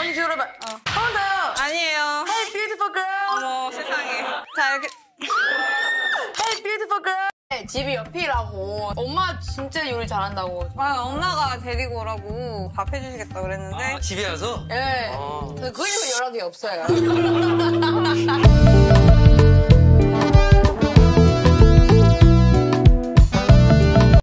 민주 여러분. 한 번 더요. 아니에요. Hey beautiful girl. 어머 세상에. 자 이렇게. Hey beautiful girl. 집이 옆이라고. 엄마 진짜 요리 잘한다고. 아, 엄마가 데리고 오라고 밥 해주시겠다 그랬는데. 집에 와서? 예. 그 이후 연락이 없어요.